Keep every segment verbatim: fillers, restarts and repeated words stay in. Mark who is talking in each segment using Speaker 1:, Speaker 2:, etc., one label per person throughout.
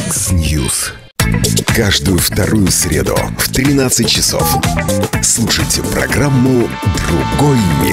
Speaker 1: Яндекс.Ньюс. Каждую вторую среду в тринадцать часов слушайте программу «Другой мир».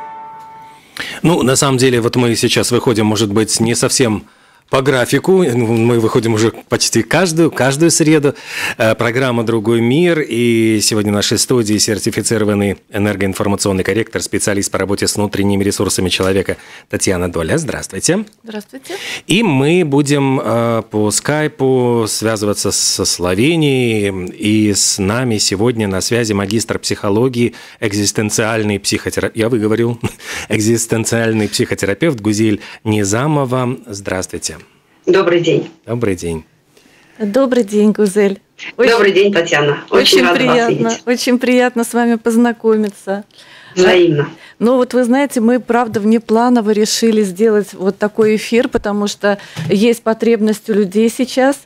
Speaker 2: Ну, на самом деле, вот мы сейчас выходим, может быть, не совсем по графику. Мы выходим уже почти каждую, каждую среду. Программа «Другой мир». И сегодня в нашей студии сертифицированный энергоинформационный корректор, специалист по работе с внутренними ресурсами человека Татьяна Доля. Здравствуйте.
Speaker 3: Здравствуйте.
Speaker 2: И мы будем по скайпу связываться со Словенией. И с нами сегодня на связи магистр психологии, экзистенциальный психотерапевт. Я выговорил. Экзистенциальный психотерапевт Гузель Низамова. Здравствуйте.
Speaker 4: Добрый день.
Speaker 2: Добрый день.
Speaker 3: Добрый день, Гузель.
Speaker 4: Очень, Добрый день, Татьяна. Очень,
Speaker 3: очень
Speaker 4: рада
Speaker 3: приятно,
Speaker 4: вас видеть.
Speaker 3: Очень приятно с вами познакомиться.
Speaker 4: Взаимно.
Speaker 3: Ну вот вы знаете, мы, правда, внепланово решили сделать вот такой эфир, потому что есть потребность у людей сейчас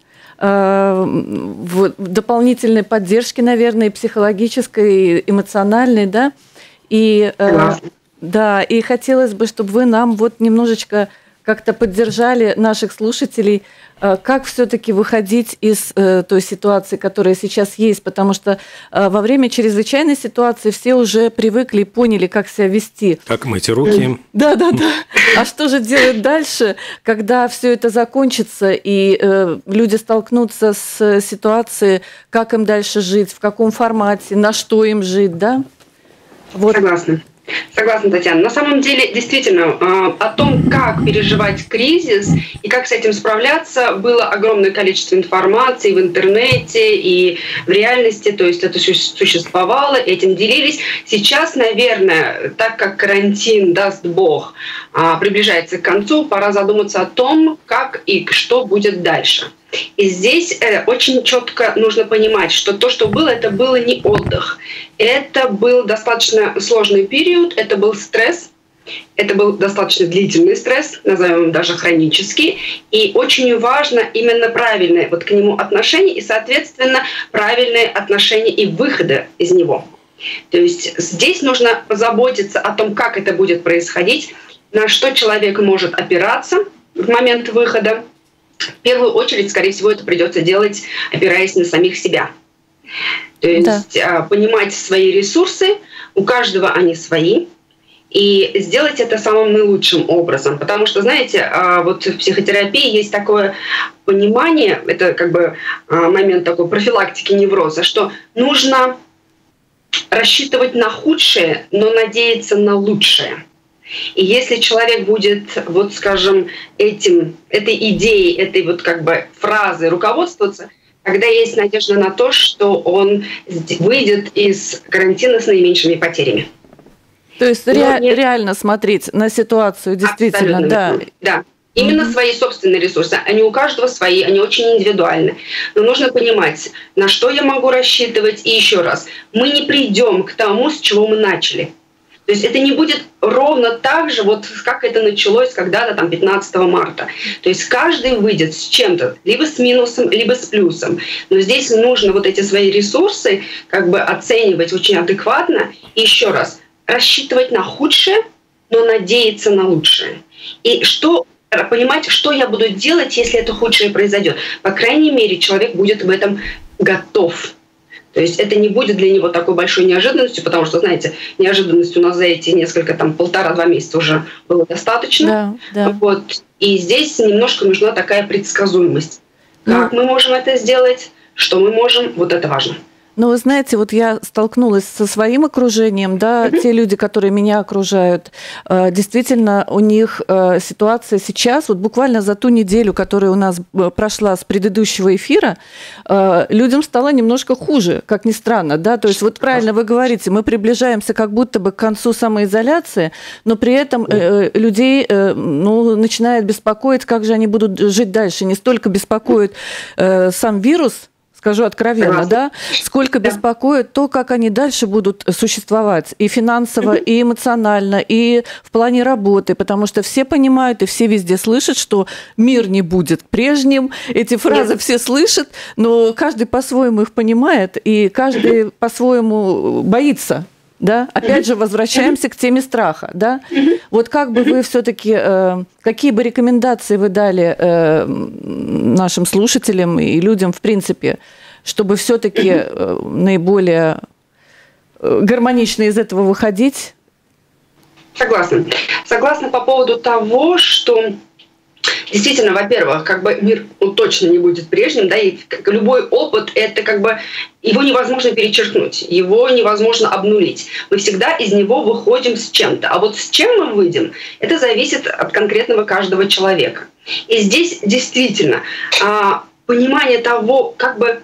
Speaker 3: э, в дополнительной поддержке, наверное, и психологической, и эмоциональной, да? И, э, да, и хотелось бы, чтобы вы нам вот немножечко как-то поддержали наших слушателей, как все-таки выходить из э, той ситуации, которая сейчас есть, потому что э, во время чрезвычайной ситуации все уже привыкли и поняли, как себя вести.
Speaker 2: Как мыть руки.
Speaker 3: Да, да, да. А что же делать дальше, когда все это закончится и э, люди столкнутся с ситуацией, как им дальше жить, в каком формате, на что им жить, да?
Speaker 4: Вот. Согласна. Согласна, Татьяна. На самом деле, действительно, о том, как переживать кризис и как с этим справляться, было огромное количество информации в интернете и в реальности, то есть это существовало, этим делились. Сейчас, наверное, так как карантин, даст Бог, приближается к концу, пора задуматься о том, как и что будет дальше. И здесь э, очень четко нужно понимать, что то, что было, это было не отдых. Это был достаточно сложный период, это был стресс, это был достаточно длительный стресс, назовем его даже хронический. И очень важно именно правильное вот к нему отношение и, соответственно, правильное отношение и выхода из него. То есть здесь нужно позаботиться о том, как это будет происходить, на что человек может опираться в момент выхода. В первую очередь, скорее всего, это придется делать, опираясь на самих себя. То есть да. Понимать свои ресурсы, у каждого они свои, и сделать это самым наилучшим образом. Потому что, знаете, вот в психотерапии есть такое понимание, это как бы момент такой профилактики невроза, что нужно рассчитывать на худшее, но надеяться на лучшее. И если человек будет, вот скажем, этим, этой идеей, этой вот как бы фразой руководствоваться, тогда есть надежда на то, что он выйдет из карантина с наименьшими потерями.
Speaker 3: То есть ре- нет... реально смотреть на ситуацию, действительно,
Speaker 4: абсолютно,
Speaker 3: да.
Speaker 4: Да. Именно mm-hmm. свои собственные ресурсы. Они у каждого свои, они очень индивидуальны. Но нужно понимать, на что я могу рассчитывать. И еще раз, мы не придем к тому, с чего мы начали. То есть это не будет ровно так же, вот как это началось когда-то там пятнадцатого марта. То есть каждый выйдет с чем-то, либо с минусом, либо с плюсом. Но здесь нужно вот эти свои ресурсы как бы оценивать очень адекватно. И еще раз, рассчитывать на худшее, но надеяться на лучшее. И что понимать, что я буду делать, если это худшее произойдет. По крайней мере, человек будет в этом готов. То есть это не будет для него такой большой неожиданностью, потому что, знаете, неожиданность у нас за эти несколько, там, полтора-два месяца уже было достаточно. Да, да. Вот. И здесь немножко нужна такая предсказуемость. Как ну, мы можем это сделать, что мы можем, вот это важно.
Speaker 3: Ну, вы знаете, вот я столкнулась со своим окружением, да, mm-hmm. те люди, которые меня окружают, действительно, у них ситуация сейчас, вот буквально за ту неделю, которая у нас прошла с предыдущего эфира, людям стало немножко хуже, как ни странно, да, то есть вот правильно вы говорите, мы приближаемся как будто бы к концу самоизоляции, но при этом mm-hmm. людей, ну, начинает беспокоить, как же они будут жить дальше, не столько беспокоит сам вирус, скажу откровенно, да, сколько да. беспокоит то, как они дальше будут существовать и финансово, mm-hmm. и эмоционально, и в плане работы, потому что все понимают и все везде слышат, что мир не будет прежним, эти фразы mm-hmm. все слышат, но каждый по-своему их понимает, и каждый mm-hmm. по-своему боится Да? Опять же, возвращаемся к теме страха. Да? Вот как бы вы все-таки, э, какие бы рекомендации вы дали э, нашим слушателям и людям, в принципе, чтобы все-таки э, наиболее гармонично из этого выходить?
Speaker 4: Согласна. Согласна по поводу того, что действительно, во-первых, как бы мир ну, точно не будет прежним, да, и любой опыт, это как бы его невозможно перечеркнуть, его невозможно обнулить. Мы всегда из него выходим с чем-то. А вот с чем мы выйдем, это зависит от конкретного каждого человека. И здесь действительно понимание того, как бы,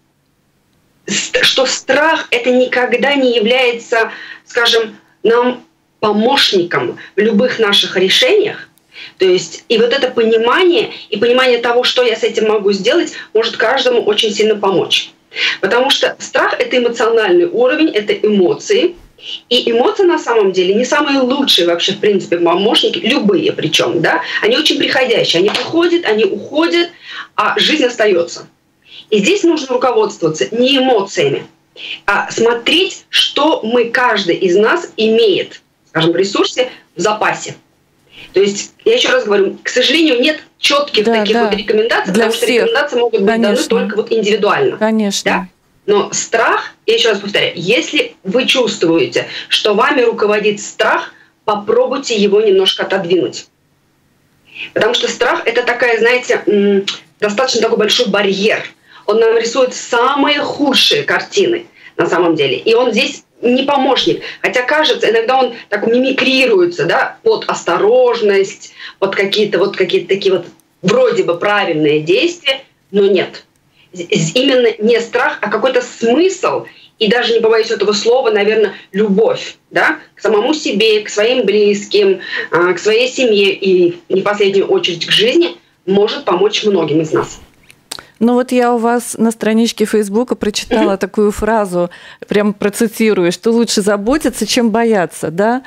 Speaker 4: что страх это никогда не является, скажем, нам помощником в любых наших решениях. То есть и вот это понимание, и понимание того, что я с этим могу сделать, может каждому очень сильно помочь. Потому что страх — это эмоциональный уровень, это эмоции. И эмоции на самом деле не самые лучшие вообще, в принципе, помощники, любые причем, да, они очень приходящие, они приходят, они уходят, а жизнь остается. И здесь нужно руководствоваться не эмоциями, а смотреть, что мы, каждый из нас имеет, скажем, в ресурсе, в запасе. То есть, я еще раз говорю, к сожалению, нет четких да, таких да. вот рекомендаций,
Speaker 3: Для
Speaker 4: потому
Speaker 3: всех.
Speaker 4: что рекомендации могут быть
Speaker 3: Конечно.
Speaker 4: даны только вот индивидуально.
Speaker 3: Конечно.
Speaker 4: Да? Но страх, я еще раз повторяю, если вы чувствуете, что вами руководит страх, попробуйте его немножко отодвинуть. Потому что страх — это такая, знаете, достаточно такой большой барьер. Он нам рисует самые худшие картины на самом деле. И он здесь не помощник. Хотя, кажется, иногда он так мимикрируется, да, под осторожность, под какие-то вот какие-то такие вот вроде бы правильные действия, но нет. Именно не страх, а какой-то смысл, и даже не побоюсь этого слова, наверное, любовь, да, к самому себе, к своим близким, к своей семье и в не последнюю очередь к жизни может помочь многим из нас.
Speaker 3: Ну вот я у вас на страничке Фейсбука прочитала mm-hmm. такую фразу, прям процитирую, что лучше заботиться, чем бояться, да?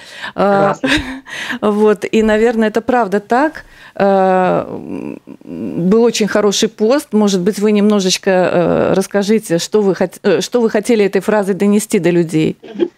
Speaker 3: Вот, и, наверное, это правда так. Был очень хороший пост, может быть, вы немножечко расскажите, что вы, что вы хотели этой фразой донести до людей.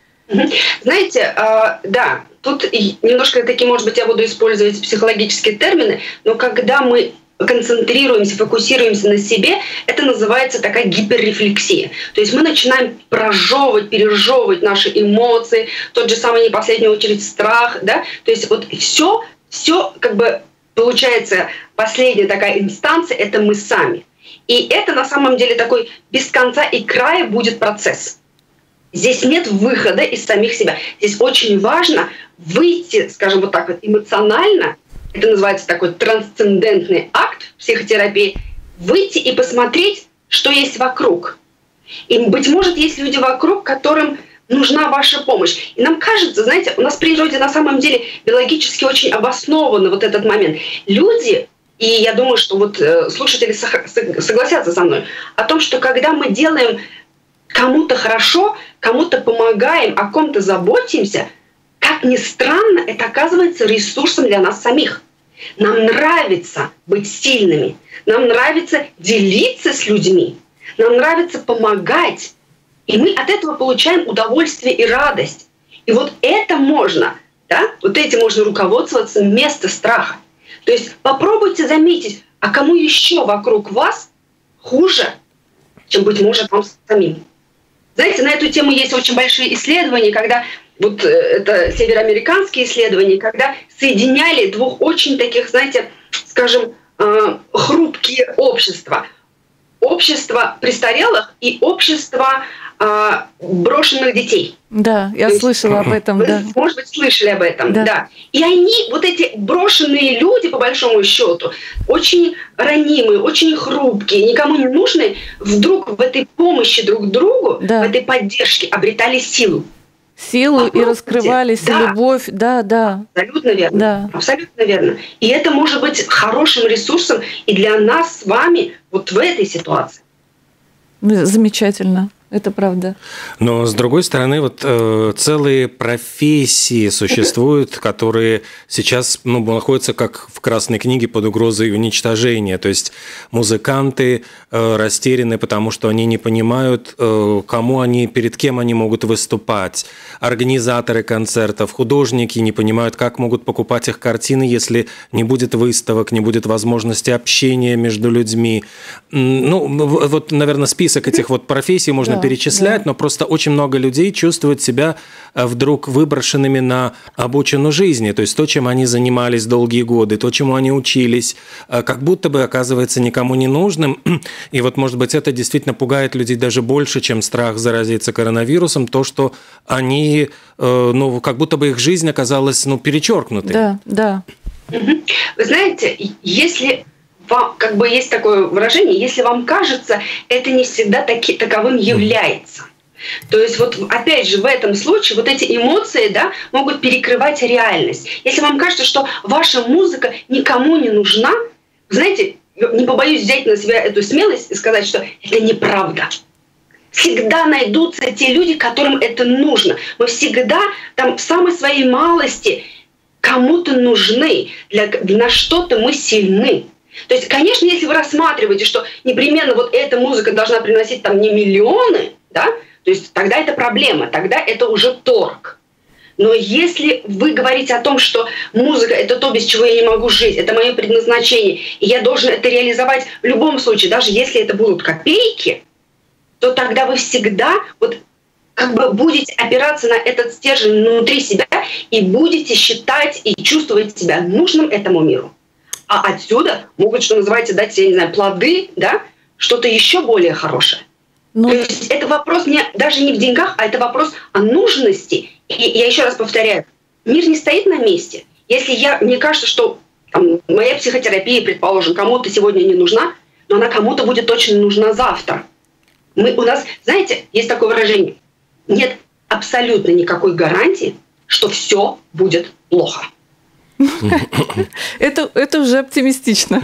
Speaker 4: Знаете, да, тут немножко такие, может быть, я буду использовать психологические термины, но когда мы концентрируемся, фокусируемся на себе, это называется такая гиперрефлексия. То есть мы начинаем прожевывать, пережевывать наши эмоции, тот же самый, не в последнюю очередь, страх, да. То есть вот все, все как бы получается последняя такая инстанция — это мы сами. И это на самом деле такой без конца и края будет процесс. Здесь нет выхода из самих себя. Здесь очень важно выйти, скажем вот так вот, эмоционально. Это называется такой трансцендентный акт в психотерапии, выйти и посмотреть, что есть вокруг. И, быть может, есть люди вокруг, которым нужна ваша помощь. И нам кажется, знаете, у нас в природе на самом деле биологически очень обоснованно вот этот момент. Люди, и я думаю, что вот слушатели согласятся со мной, о том, что когда мы делаем кому-то хорошо, кому-то помогаем, о ком-то заботимся, как ни странно, это оказывается ресурсом для нас самих. Нам нравится быть сильными, нам нравится делиться с людьми, нам нравится помогать. И мы от этого получаем удовольствие и радость. И вот это можно, да, вот этим можно руководствоваться вместо страха. То есть попробуйте заметить, а кому еще вокруг вас хуже, чем, быть может, вам самим. Знаете, на эту тему есть очень большие исследования, когда вот это североамериканские исследования, когда соединяли двух очень таких, знаете, скажем, хрупкие общества. Общество престарелых и общество брошенных детей.
Speaker 3: Да, я То слышала есть, об этом.
Speaker 4: Вы,
Speaker 3: да.
Speaker 4: Может быть, слышали об этом.
Speaker 3: Да.
Speaker 4: Да. И они, вот эти брошенные люди, по большому счету, очень ранимые, очень хрупкие, никому не нужные, вдруг в этой помощи друг другу, да. в этой поддержке обретали силу.
Speaker 3: Силу и раскрывались, да. любовь, да, да.
Speaker 4: Абсолютно верно.
Speaker 3: Да.
Speaker 4: Абсолютно верно. И это может быть хорошим ресурсом и для нас с вами вот в этой ситуации.
Speaker 3: Замечательно. Это правда.
Speaker 2: Но, с другой стороны, вот э, целые профессии существуют, которые сейчас ну, находятся как в Красной книге под угрозой уничтожения. То есть музыканты э, растеряны, потому что они не понимают, э, кому они, перед кем они могут выступать. Организаторы концертов, художники не понимают, как могут покупать их картины, если не будет выставок, не будет возможности общения между людьми. Ну, вот, наверное, список этих вот профессий можно да, перечислять, да. но просто очень много людей чувствуют себя вдруг выброшенными на обочину жизни. То есть то, чем они занимались долгие годы, то, чему они учились, как будто бы оказывается никому не нужным. И вот, может быть, это действительно пугает людей даже больше, чем страх заразиться коронавирусом, то, что они, ну, как будто бы их жизнь оказалась, ну, перечеркнутой.
Speaker 3: Да, да.
Speaker 4: Вы знаете, если... Вам, как бы есть такое выражение, если вам кажется, это не всегда таки, таковым является. То есть вот опять же в этом случае вот эти эмоции, да, могут перекрывать реальность. Если вам кажется, что ваша музыка никому не нужна, знаете, не побоюсь взять на себя эту смелость и сказать, что это неправда. Всегда найдутся те люди, которым это нужно. Мы всегда там в самой своей малости кому-то нужны, для, на что-то мы сильны. То есть, конечно, если вы рассматриваете, что непременно вот эта музыка должна приносить там не миллионы, да, то есть тогда это проблема, тогда это уже торг. Но если вы говорите о том, что музыка – это то, без чего я не могу жить, это мое предназначение, и я должен это реализовать в любом случае, даже если это будут копейки, то тогда вы всегда вот как бы будете опираться на этот стержень внутри себя и будете считать и чувствовать себя нужным этому миру. А отсюда могут, что называется, дать, я не знаю, плоды, да, что-то еще более хорошее. Ну... То есть это вопрос не, даже не в деньгах, а это вопрос о нужности. И я еще раз повторяю, мир не стоит на месте. Если я, мне кажется, что там, моя психотерапия, предположим, кому-то сегодня не нужна, но она кому-то будет точно нужна завтра. Мы, у нас, знаете, есть такое выражение, нет абсолютно никакой гарантии, что все будет плохо.
Speaker 3: Это, это уже оптимистично.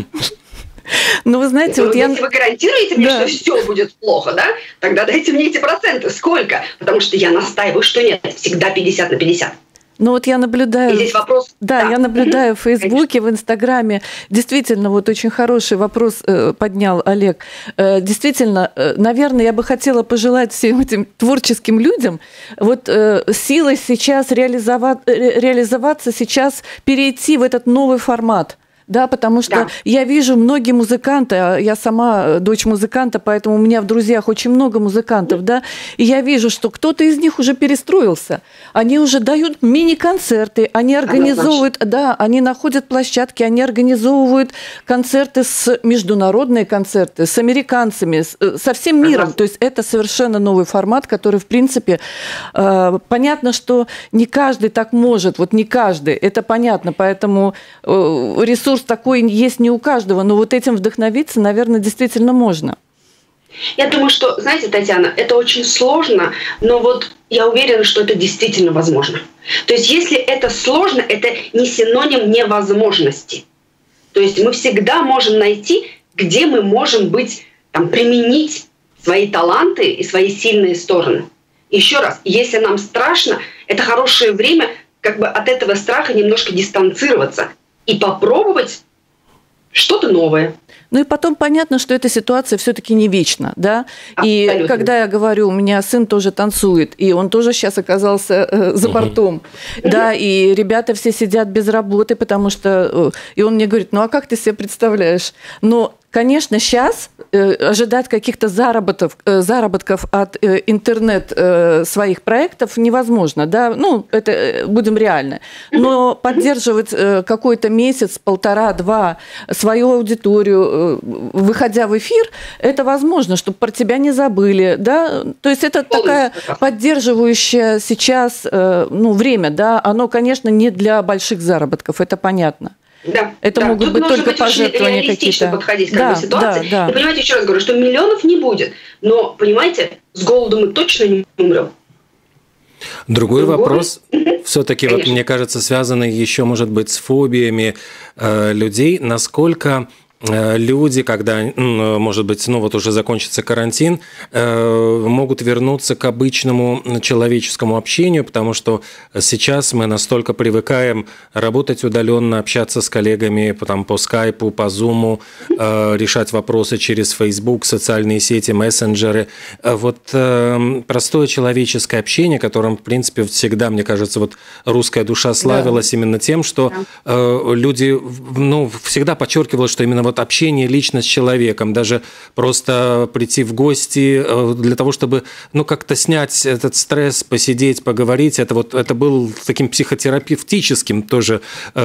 Speaker 3: Но вы знаете,
Speaker 4: ну,
Speaker 3: вот
Speaker 4: если
Speaker 3: я...
Speaker 4: вы гарантируете мне,
Speaker 3: да.
Speaker 4: что все будет плохо, да, тогда дайте мне эти проценты. Сколько? Потому что я настаиваю, что нет, всегда пятьдесят на пятьдесят.
Speaker 3: Ну вот я наблюдаю,
Speaker 4: и здесь вопрос,
Speaker 3: да, да, я наблюдаю в Фейсбуке, в Инстаграме. Действительно, вот очень хороший вопрос поднял Олег. Действительно, наверное, я бы хотела пожелать всем этим творческим людям вот силой сейчас реализовать, реализоваться, сейчас перейти в этот новый формат. Да, потому что да. я вижу многие музыканты, я сама дочь музыканта, поэтому у меня в друзьях очень много музыкантов, да, и я вижу, что кто-то из них уже перестроился. Они уже дают мини-концерты, они организовывают, да, они находят площадки, они организовывают концерты, с международные концерты, с американцами, со всем миром. То есть это совершенно новый формат, который, в принципе, э, понятно, что не каждый так может, вот не каждый, это понятно, поэтому э, ресурс такой есть не у каждого, но вот этим вдохновиться, наверное, действительно можно.
Speaker 4: Я думаю, что, знаете, Татьяна, это очень сложно, но вот я уверена, что это действительно возможно. То есть если это сложно, это не синоним невозможности. То есть мы всегда можем найти, где мы можем быть, там, применить свои таланты и свои сильные стороны. Еще раз, если нам страшно, это хорошее время как бы от этого страха немножко дистанцироваться и попробовать что-то новое.
Speaker 3: Ну и потом понятно, что эта ситуация все-таки не вечна, да.
Speaker 4: Абсолютно.
Speaker 3: И когда я говорю, у меня сын тоже танцует, и он тоже сейчас оказался э, за бортом, uh-huh. да, и ребята все сидят без работы, потому что... Э, и он мне говорит, ну а как ты себе представляешь? Но, конечно, сейчас э, ожидать каких-то заработков, э, заработков от э, интернет э, своих проектов невозможно, да, ну, это э, будем реальны. Но поддерживать э, какой-то месяц, полтора, два свою аудиторию, выходя в эфир, это возможно, чтобы про тебя не забыли, да, то есть это такая поддерживающая сейчас, ну, время, да, оно, конечно, не для больших заработков, это понятно.
Speaker 4: Да,
Speaker 3: это
Speaker 4: да.
Speaker 3: могут
Speaker 4: Тут
Speaker 3: быть только
Speaker 4: быть
Speaker 3: пожертвования какие-то.
Speaker 4: Подходить к
Speaker 3: да,
Speaker 4: этой ситуации.
Speaker 3: Да, да.
Speaker 4: И понимаете, еще раз говорю, что миллионов не будет, но, понимаете, с голоду мы точно не умрем.
Speaker 2: Другой Другой вопрос, все-таки, вот, мне кажется, связанный еще, может быть, с фобиями э, людей, насколько люди, когда, может быть, ну вот уже закончится карантин, могут вернуться к обычному человеческому общению, потому что сейчас мы настолько привыкаем работать удаленно, общаться с коллегами там, по скайпу, по зуму, решать вопросы через Facebook, социальные сети, мессенджеры. Вот простое человеческое общение, которым, в принципе, всегда, мне кажется, вот русская душа славилась, да, именно тем, что да. люди, ну, всегда подчеркивалось, что именно вот общение лично с человеком, даже просто прийти в гости для того, чтобы, ну, как-то снять этот стресс, посидеть, поговорить, это вот это был таким психотерапевтическим тоже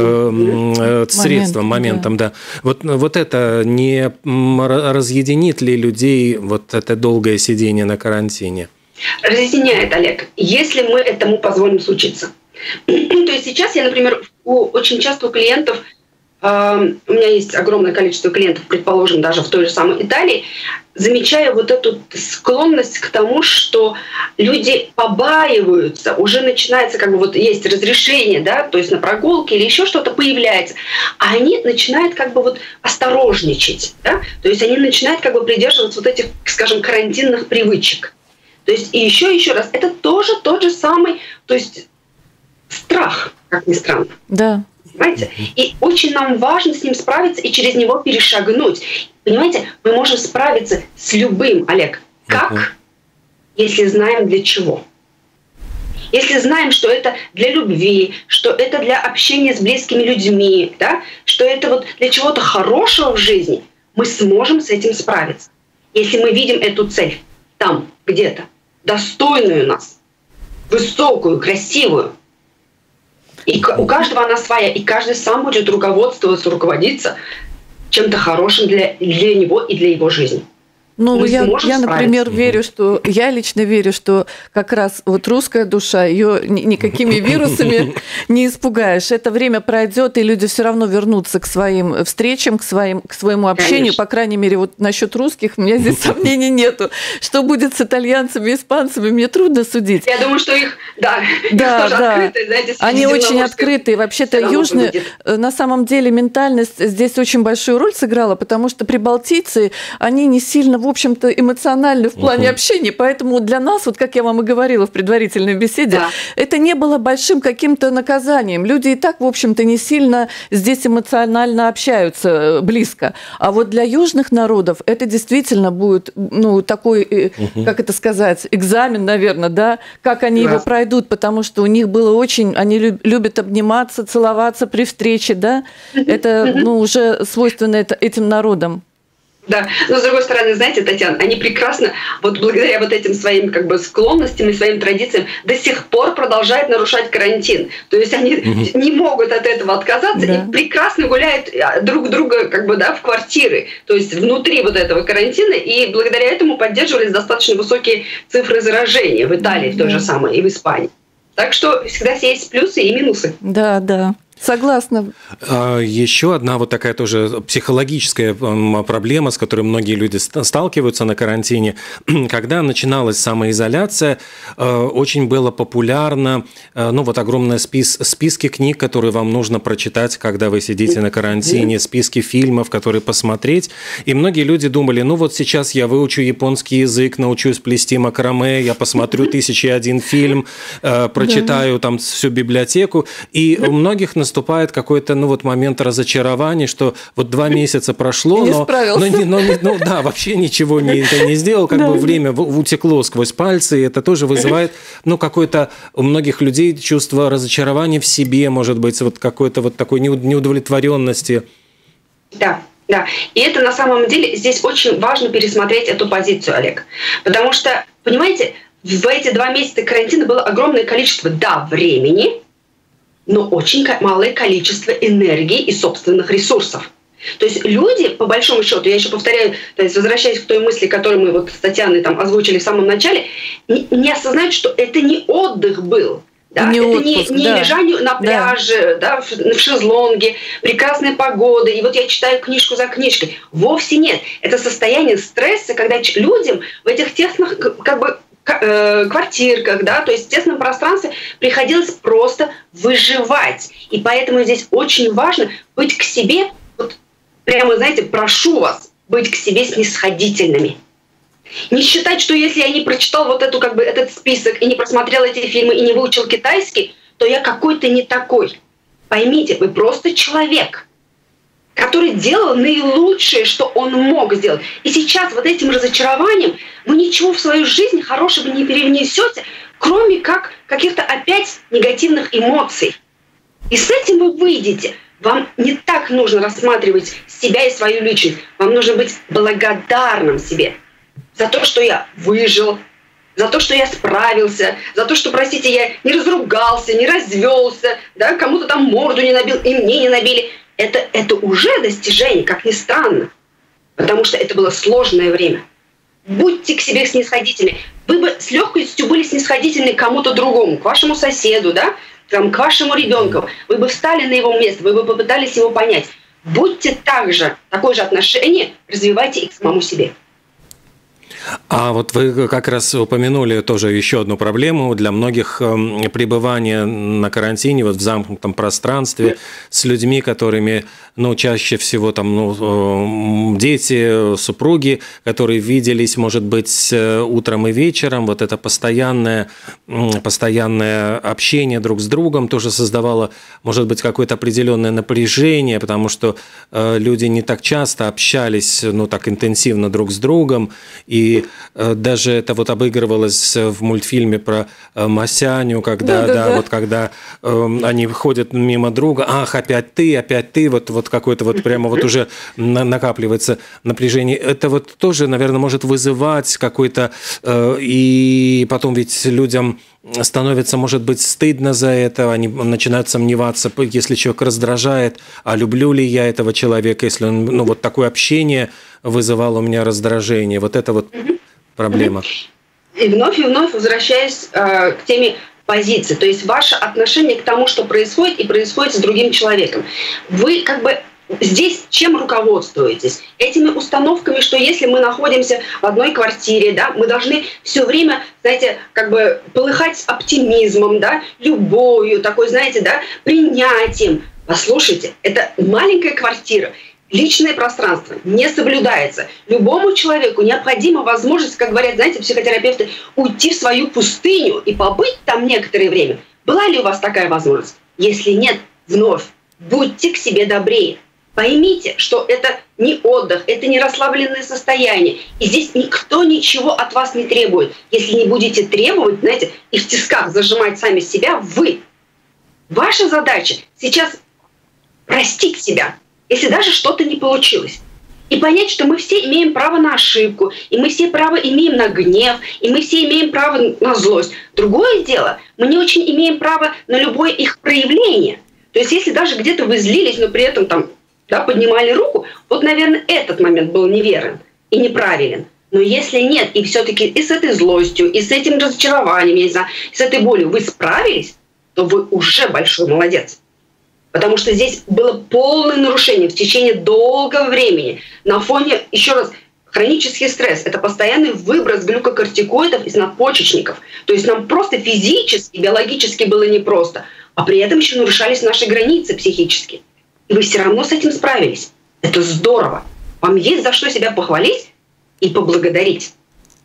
Speaker 2: э, средством, Момент, моментом, да. да. Вот, вот это не разъединит ли людей вот это долгое сидение на карантине?
Speaker 4: Разъединяет, Олег, если мы этому позволим случиться. То есть сейчас я, например, у, очень часто у клиентов, э, у меня есть огромное количество клиентов, предположим, даже в той же самой Италии, замечаю вот эту склонность к тому, что люди побаиваются, уже начинается, как бы вот есть разрешение, да, то есть на прогулке или еще что-то появляется, а они начинают как бы вот осторожничать, да, то есть они начинают как бы придерживаться вот этих, скажем, карантинных привычек. То есть и еще еще раз, это тоже тот же самый, то есть страх, как ни странно.
Speaker 3: Да.
Speaker 4: Понимаете? И очень нам важно с ним справиться и через него перешагнуть. Понимаете, мы можем справиться с любым, Олег. Как? Uh-huh. Если знаем для чего. Если знаем, что это для любви, что это для общения с близкими людьми, да, что это вот для чего-то хорошего в жизни, мы сможем с этим справиться. Если мы видим эту цель там, где-то, достойную нас, высокую, красивую, и у каждого она своя, и каждый сам будет руководствоваться, руководиться чем-то хорошим для, для него и для его жизни.
Speaker 3: Ну, я, я, например, верю, что я лично верю, что как раз вот русская душа, ее никакими вирусами не испугаешь. Это время пройдет, и люди все равно вернутся к своим встречам, к, своим, к своему общению. Конечно. По крайней мере, вот насчет русских у меня здесь сомнений нету. Что будет с итальянцами, испанцами, мне трудно судить.
Speaker 4: Я думаю, что их, да,
Speaker 3: да,
Speaker 4: их тоже
Speaker 3: да.
Speaker 4: открытые, знаете,
Speaker 3: они очень открытые. Вообще-то южные, на самом деле, ментальность здесь очень большую роль сыграла, потому что прибалтийцы, они не сильно в общем-то, эмоционально в плане uh-huh. общения. Поэтому для нас, вот как я вам и говорила в предварительной беседе, да. это не было большим каким-то наказанием. Люди и так, в общем-то, не сильно здесь эмоционально общаются близко. А вот для южных народов это действительно будет, ну, такой, uh-huh. как это сказать, экзамен, наверное, да, как они да. его пройдут, потому что у них было очень, они любят обниматься, целоваться при встрече, да, uh-huh. это, uh-huh. ну, уже свойственно это, этим народам.
Speaker 4: Да, но с другой стороны, знаете, Татьяна, они прекрасно, вот благодаря вот этим своим как бы склонностям и своим традициям до сих пор продолжают нарушать карантин. То есть они угу. не могут от этого отказаться да. и прекрасно гуляют друг друга как бы, да, в квартиры, то есть внутри вот этого карантина, и благодаря этому поддерживались достаточно высокие цифры заражения в Италии, в той же самой, и в Испании. Так что всегда есть плюсы и минусы.
Speaker 3: Да, да. Согласна.
Speaker 2: Еще одна вот такая тоже психологическая проблема, с которой многие люди сталкиваются на карантине. Когда начиналась самоизоляция, очень было популярно, ну вот огромный спис, списки книг, которые вам нужно прочитать, когда вы сидите на карантине, списки фильмов, которые посмотреть. И многие люди думали, ну вот сейчас я выучу японский язык, научусь плести макраме, я посмотрю тысяча и один фильм, прочитаю там всю библиотеку. И у многих наступает наступает какой-то, ну, вот момент разочарования, что вот два месяца прошло,
Speaker 3: не
Speaker 2: но, но, но, но, ну, да, вообще ничего не, не сделал, как да. бы время утекло сквозь пальцы, и это тоже вызывает, ну, какое-то у многих людей чувство разочарования в себе, может быть, вот какой-то вот такой неудовлетворенности.
Speaker 4: Да. Да, и это на самом деле здесь очень важно пересмотреть эту позицию, Олег, потому что, понимаете, в эти два месяца карантина было огромное количество, да, времени, но очень малое количество энергии и собственных ресурсов. То есть люди, по большому счету, я еще повторяю, то есть возвращаясь к той мысли, которую мы вот с Татьяной там озвучили в самом начале, не, не осознают, что это не отдых был. Да?
Speaker 3: Не
Speaker 4: это
Speaker 3: отпуск,
Speaker 4: не, не да. лежание на пляже, да. Да, в, в шезлонге, прекрасная погода, и вот я читаю книжку за книжкой. Вовсе нет. Это состояние стресса, когда людям в этих тесных как бы квартирках, да, то есть в тесном пространстве приходилось просто выживать. И поэтому здесь очень важно быть к себе вот прямо, знаете, прошу вас быть к себе снисходительными. Не считать, что если я не прочитал вот эту, как бы, этот список и не просмотрел эти фильмы и не выучил китайский, то я какой-то не такой. Поймите, вы просто человек, который делал наилучшее, что он мог сделать. И сейчас вот этим разочарованием вы ничего в свою жизнь хорошего не перенесете, кроме как каких-то опять негативных эмоций. И с этим вы выйдете. Вам не так нужно рассматривать себя и свою личность. Вам нужно быть благодарным себе за то, что я выжил, за то, что я справился, за то, что, простите, я не разругался, не развелся, да, кому-то там морду не набил, и мне не набили. Это, это уже достижение, как ни странно, потому что это было сложное время. Будьте к себе снисходительны. Вы бы с легкостью были снисходительны к кому-то другому, к вашему соседу, да, там, к вашему ребенку. Вы бы встали на его место, вы бы попытались его понять. Будьте также, такое же отношение развивайте и к самому себе.
Speaker 2: А вот вы как раз упомянули тоже еще одну проблему для многих пребывания на карантине, вот в замкнутом пространстве с людьми, которыми, ну, чаще всего там, ну, дети, супруги, которые виделись, может быть, утром и вечером, вот это постоянное, постоянное общение друг с другом тоже создавало, может быть, какое-то определенное напряжение, потому что люди не так часто общались, ну, так интенсивно друг с другом, и И даже это вот обыгрывалось в мультфильме про Масяню, когда, да, да, да, вот когда э, они ходят мимо друга, ах, опять ты, опять ты, вот, вот какое-то вот прямо вот уже накапливается напряжение. Это вот тоже, наверное, может вызывать какой-то... Э, и потом ведь людям становится, может быть, стыдно за это, они начинают сомневаться, если человек раздражает, а люблю ли я этого человека, если он, ну, вот такое общение вызывало у меня раздражение. Вот это вот проблема.
Speaker 4: И вновь и вновь возвращаясь э, к теме позиции, то есть ваше отношение к тому, что происходит и происходит с другим человеком. Вы как бы здесь чем руководствуетесь? Этими установками, что если мы находимся в одной квартире, да, мы должны все время, знаете, как бы полыхать оптимизмом, да, любовью, такой, знаете, да, принятием. Послушайте, это маленькая квартира, личное пространство не соблюдается. Любому человеку необходима возможность, как говорят, знаете, психотерапевты, уйти в свою пустыню и побыть там некоторое время. Была ли у вас такая возможность? Если нет, вновь будьте к себе добрее. Поймите, что это не отдых, это не расслабленное состояние. И здесь никто ничего от вас не требует. Если не будете требовать, знаете, и в тисках зажимать сами себя, вы. Ваша задача сейчас простить себя, если даже что-то не получилось. И понять, что мы все имеем право на ошибку, и мы все право имеем на гнев, и мы все имеем право на злость. Другое дело, мы не очень имеем право на любое их проявление. То есть если даже где-то вы злились, но при этом там, да, поднимали руку, вот, наверное, этот момент был неверен и неправилен. Но если нет, и все-таки и с этой злостью, и с этим разочарованием, я не знаю, и с этой болью вы справились, то вы уже большой молодец. Потому что здесь было полное нарушение в течение долгого времени. На фоне, еще раз, хронический стресс – это постоянный выброс глюкокортикоидов из надпочечников. То есть нам просто физически, биологически было непросто, а при этом еще нарушались наши границы психические. И вы все равно с этим справились. Это здорово. Вам есть за что себя похвалить и поблагодарить.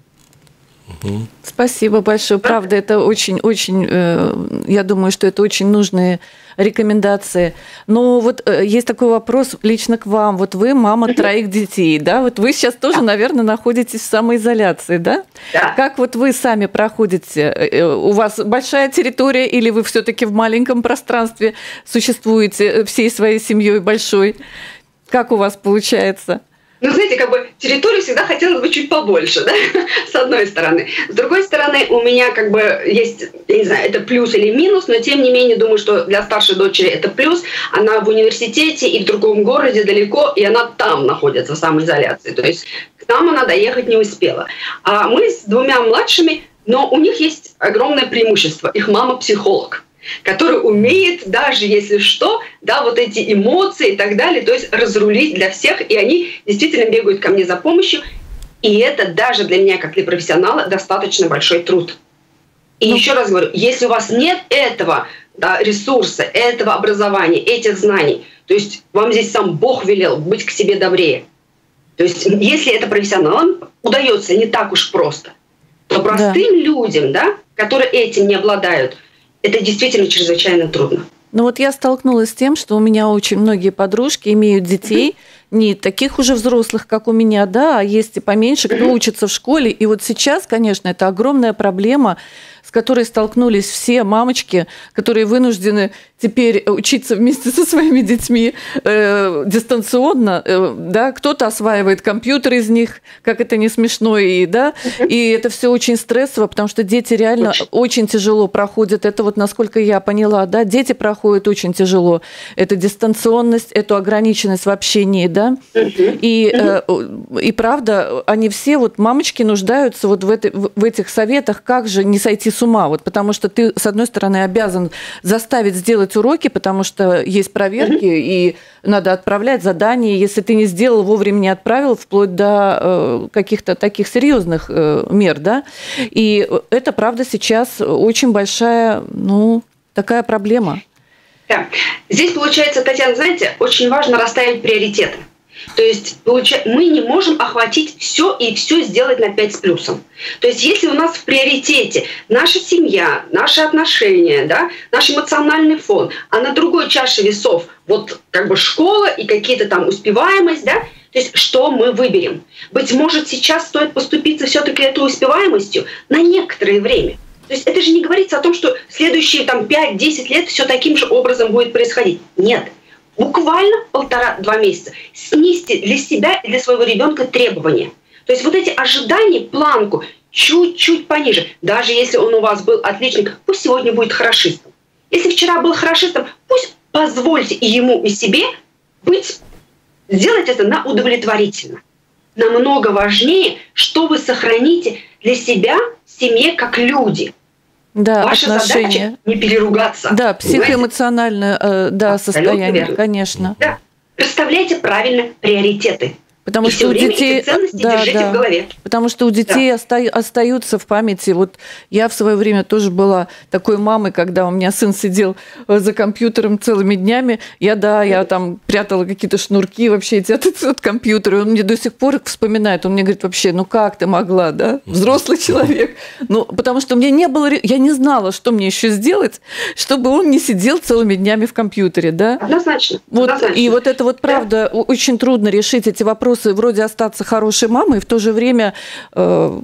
Speaker 3: Спасибо большое. Правда, это очень-очень, я думаю, что это очень нужные рекомендации. Но вот есть такой вопрос лично к вам. Вот вы мама троих детей, да? Вот вы сейчас тоже, наверное, находитесь в самоизоляции, да?
Speaker 4: Да.
Speaker 3: Как вот вы сами проходите? У вас большая территория или вы все-таки в маленьком пространстве существуете всей своей семьей большой? Как у вас получается?
Speaker 4: Ну, знаете, как бы территорию всегда хотелось бы чуть побольше, да, с одной стороны. С другой стороны, у меня как бы есть, я не знаю, это плюс или минус, но тем не менее думаю, что для старшей дочери это плюс. Она в университете и в другом городе далеко, и она там находится в самоизоляции. То есть к нам она доехать не успела. А мы с двумя младшими, но у них есть огромное преимущество. Их мама психолог, который умеет, даже если что, да, вот эти эмоции и так далее, то есть разрулить для всех, и они действительно бегают ко мне за помощью, и это даже для меня, как для профессионала, достаточно большой труд. И ну, еще раз говорю, если у вас нет этого, да, ресурса, этого образования, этих знаний, То есть вам здесь сам Бог велел быть к себе добрее. То есть если это профессионалам удается не так уж просто, то простым да. людям, да, которые этим не обладают, это действительно чрезвычайно трудно.
Speaker 3: Ну вот я столкнулась с тем, что у меня очень многие подружки имеют детей, не таких уже взрослых, как у меня, да, а есть и поменьше, кто учится в школе. И вот сейчас, конечно, это огромная проблема, с которой столкнулись все мамочки, которые вынуждены теперь учиться вместе со своими детьми э, дистанционно, э, да, кто-то осваивает компьютер из них, как это не смешно, и, да, и это все очень стрессово, потому что дети реально очень, очень тяжело проходят, это вот насколько я поняла, да, дети проходят очень тяжело, это дистанционность, эту ограниченность в общении, да, и, э, и правда, они все, вот мамочки нуждаются вот в, этой, в этих советах, как же не сойти с ума, вот, потому что ты, с одной стороны, обязан заставить сделать уроки, потому что есть проверки, mm-hmm. и надо отправлять задания. Если ты не сделал, вовремя не отправил, вплоть до э, каких-то таких серьезных э, мер, да. И это, правда, сейчас очень большая, ну, такая проблема.
Speaker 4: Да. Здесь, получается, Татьяна, знаете, очень важно расставить приоритеты. То есть мы не можем охватить все и все сделать на пять с плюсом. То есть если у нас в приоритете наша семья, наши отношения, да, наш эмоциональный фон, а на другой чаше весов вот как бы школа и какие-то там успеваемость, да, то есть что мы выберем? Быть может, сейчас стоит поступиться все-таки этой успеваемостью на некоторое время. То есть это же не говорится о том, что следующие там пять-десять лет все таким же образом будет происходить. Нет. Буквально полтора-два месяца снизьте для себя и для своего ребенка требования. То есть вот эти ожидания, планку чуть-чуть пониже. Даже если он у вас был отличником, пусть сегодня будет хорошистом. Если вчера был хорошистом, пусть позвольте и ему, и себе быть, сделать это на удовлетворительно. Намного важнее, что вы сохраните для себя в семье как люди.
Speaker 3: Да,
Speaker 4: ваша
Speaker 3: отношения.
Speaker 4: Задача не переругаться.
Speaker 3: Да, психоэмоциональное э, да, состояние, верно. Конечно.
Speaker 4: Да. Расставляйте правильно приоритеты.
Speaker 3: Потому
Speaker 4: и
Speaker 3: что у детей, да, да,
Speaker 4: в голове.
Speaker 3: Потому что у детей да. остаются в памяти. Вот я в свое время тоже была такой мамой, когда у меня сын сидел за компьютером целыми днями. Я, да, я там прятала какие-то шнурки вообще эти от, от компьютера. И он мне до сих пор их вспоминает. Он мне говорит, вообще, ну как ты могла, да, взрослый человек. Ну, потому что у меня не было, я не знала, что мне еще сделать, чтобы он не сидел целыми днями в компьютере, да.
Speaker 4: Однозначно.
Speaker 3: Вот,
Speaker 4: Однозначно.
Speaker 3: И вот это вот правда, да. очень трудно решить эти вопросы. Вроде остаться хорошей мамой, и в то же время... Э...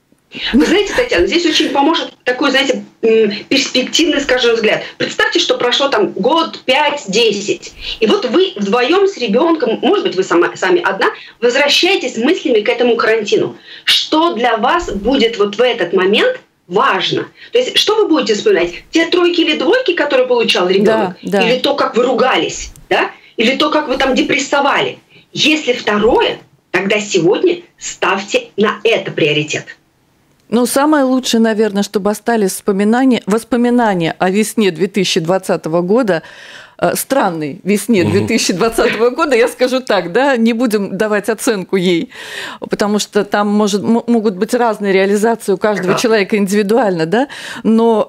Speaker 4: Вы знаете, Татьяна, здесь очень поможет такой, знаете, перспективный, скажем, взгляд. Представьте, что прошло там год, пять, десять. И вот вы вдвоем с ребенком, может быть, вы сама, сами одна, возвращаетесь мыслями к этому карантину. Что для вас будет вот в этот момент важно? То есть, что вы будете вспоминать? Те тройки или двойки, которые получал ребенок?
Speaker 3: Да, да.
Speaker 4: Или то, как вы ругались? Да? Или то, как вы там депрессовали? Если второе, тогда сегодня ставьте на это приоритет.
Speaker 3: Ну, самое лучшее, наверное, чтобы остались воспоминания, воспоминания о весне две тысячи двадцатого года, странной весне две тысячи двадцатого года, я скажу так, да, не будем давать оценку ей, потому что там может, могут быть разные реализации у каждого человека индивидуально, да, но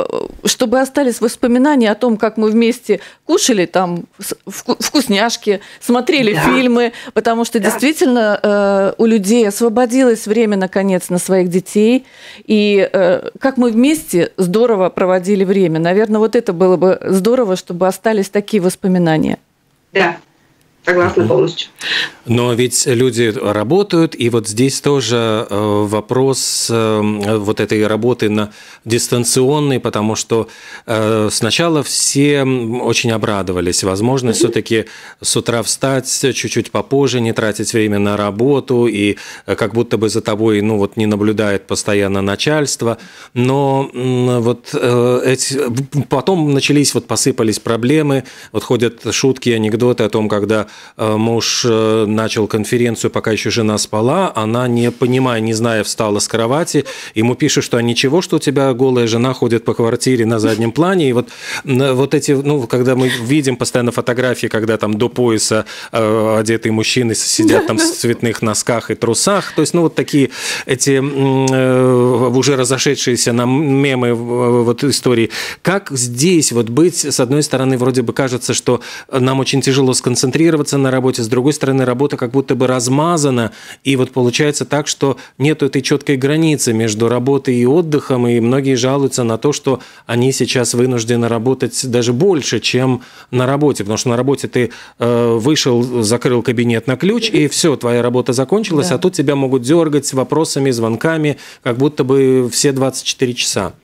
Speaker 3: чтобы остались воспоминания о том, как мы вместе кушали там вкусняшки, смотрели да. фильмы, потому что да. действительно у людей освободилось время, наконец, на своих детей, и как мы вместе здорово проводили время. Наверное, вот это было бы здорово, чтобы остались такие воспоминания.
Speaker 4: Да, согласна полностью.
Speaker 2: Но ведь люди работают, и вот здесь тоже вопрос вот этой работы на дистанционной, потому что сначала все очень обрадовались. Возможность mm-hmm. все-таки с утра встать чуть-чуть попозже, не тратить время на работу, и как будто бы за тобой ну, вот не наблюдает постоянно начальство. Но вот эти... потом начались, вот посыпались проблемы, вот ходят шутки, анекдоты о том, когда муж начал конференцию, пока еще жена спала, она, не понимая, не зная, встала с кровати, ему пишет, что а ничего, что у тебя голая жена ходит по квартире на заднем плане, и вот, вот эти, ну, когда мы видим постоянно фотографии, когда там до пояса э, одетые мужчины сидят там в цветных носках и трусах, то есть, ну, вот такие эти э, уже разошедшиеся нам мемы э, вот истории. Как здесь вот быть, с одной стороны, вроде бы кажется, что нам очень тяжело сконцентрироваться на работе, с другой стороны, работа как будто бы размазана, и вот получается так, что нету этой четкой границы между работой и отдыхом, и многие жалуются на то, что они сейчас вынуждены работать даже больше, чем на работе, потому что на работе ты э, вышел, закрыл кабинет на ключ, и все, твоя работа закончилась, да. А тут тебя могут дергать вопросами, звонками, как будто бы все двадцать четыре часа.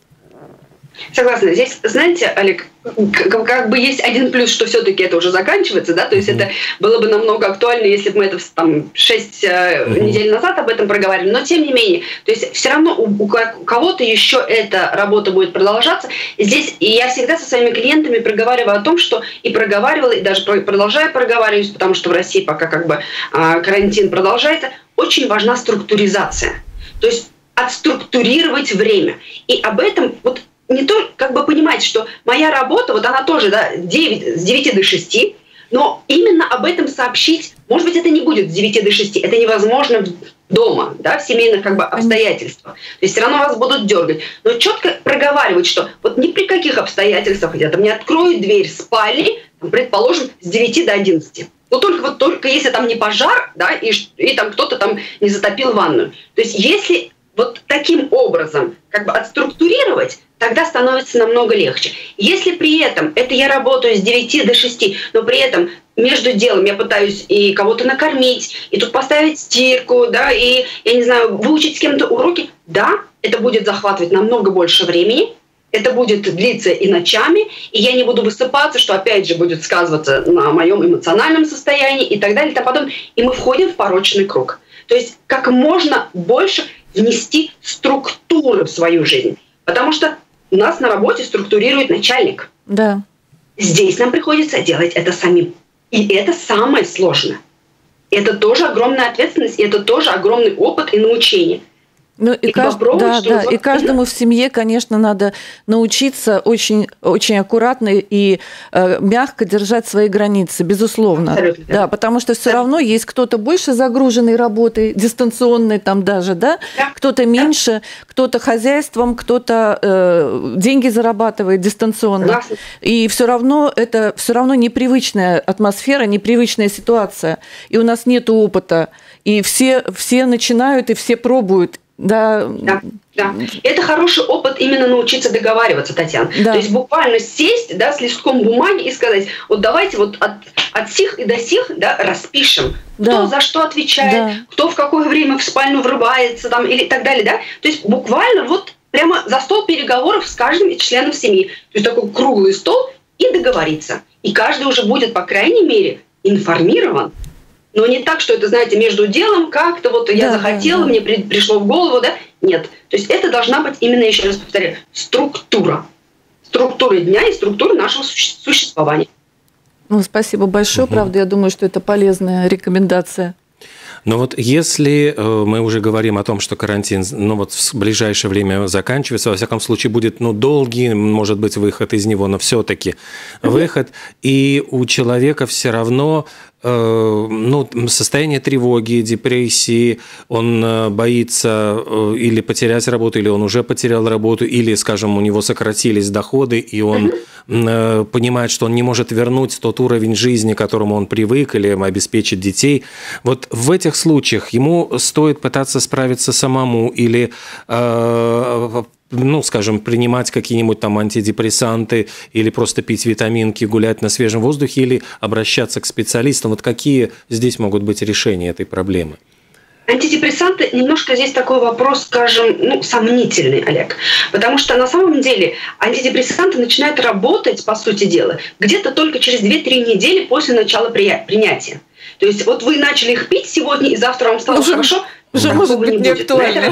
Speaker 4: Согласна. Здесь, знаете, Олег, как бы есть один плюс, что все-таки это уже заканчивается, да, то есть mm-hmm. это было бы намного актуально, если бы мы это там шесть mm-hmm. недель назад об этом проговаривали, но тем не менее, то есть все равно у, у кого-то еще эта работа будет продолжаться. Здесь и я всегда со своими клиентами проговариваю о том, что и проговаривала, и даже продолжаю проговаривать, потому что в России пока как бы карантин продолжается, очень важна структуризация, то есть отструктурировать время, и об этом вот не то, как бы понимать, что моя работа, вот она тоже, да, девять, с девяти до шести, но именно об этом сообщить, может быть, это не будет с девяти до шести, это невозможно дома, да, в семейных как бы обстоятельствах. То есть все равно вас будут дергать. Но четко проговаривать, что вот ни при каких обстоятельствах я там не открою дверь спальни, там, предположим, с девяти до одиннадцати. Но только вот только если там не пожар, да, и, и там кто-то там не затопил ванную. То есть если вот таким образом как бы отструктурировать, тогда становится намного легче. Если при этом это я работаю с девяти до шести, но при этом между делом я пытаюсь и кого-то накормить, и тут поставить стирку, да, и, я не знаю, выучить с кем-то уроки, да, это будет захватывать намного больше времени, это будет длиться и ночами, и я не буду высыпаться, что опять же будет сказываться на моем эмоциональном состоянии и так далее и тому подобное. И мы входим в порочный круг. То есть как можно больше внести структуры в свою жизнь. Потому что у нас на работе структурирует начальник.
Speaker 3: Да.
Speaker 4: Здесь нам приходится делать это самим. И это самое сложное. Это тоже огромная ответственность, и это тоже огромный опыт и научение.
Speaker 3: Ну, и, и, кажд... да, да. и каждому в семье, конечно, надо научиться очень, очень аккуратно и э, мягко держать свои границы, безусловно. Абсолютно. Да, потому что все да. равно есть кто-то больше загруженный работой, дистанционной там даже, да, да. кто-то меньше, да. кто-то хозяйством, кто-то э, деньги зарабатывает дистанционно. Да. И все равно это все равно непривычная атмосфера, непривычная ситуация. И у нас нет опыта. И все, все начинают, и все пробуют. Да.
Speaker 4: Да, да. Это хороший опыт именно научиться договариваться, Татьяна. Да. То есть буквально сесть, да, с листком бумаги и сказать, вот давайте вот от, от сих и до сих, да, распишем, да. кто за что отвечает, да. кто в какое время в спальню врывается там, или так далее. Да? То есть буквально вот прямо за стол переговоров с каждым из членов семьи. То есть такой круглый стол и договориться. И каждый уже будет, по крайней мере, информирован. Но не так, что это, знаете, между делом как-то вот я да, захотела, да, да. мне при, пришло в голову, да? Нет. То есть это должна быть именно, еще раз повторяю, структура. Структура дня и структура нашего существования.
Speaker 3: Ну, спасибо большое, угу. правда, я думаю, что это полезная рекомендация.
Speaker 2: Но вот если мы уже говорим о том, что карантин, ну вот в ближайшее время заканчивается, во всяком случае будет, ну, долгий, может быть, выход из него, но все-таки mm-hmm. выход, и у человека все равно ну, состояние тревоги, депрессии, он боится или потерять работу, или он уже потерял работу, или, скажем, у него сократились доходы, и он mm-hmm. понимает, что он не может вернуть тот уровень жизни, к которому он привык, или обеспечить детей. Вот в этих случаях ему стоит пытаться справиться самому или ну, скажем, принимать какие-нибудь там антидепрессанты или просто пить витаминки, гулять на свежем воздухе или обращаться к специалистам. Вот какие здесь могут быть решения этой проблемы?
Speaker 4: Антидепрессанты немножко здесь такой вопрос, скажем, ну, сомнительный, Олег. Потому что на самом деле антидепрессанты начинают работать, по сути дела, где-то только через две-три недели после начала принятия. То есть вот вы начали их пить сегодня, и завтра вам стало
Speaker 3: уже,
Speaker 4: хорошо.
Speaker 3: Уже может быть не актуально.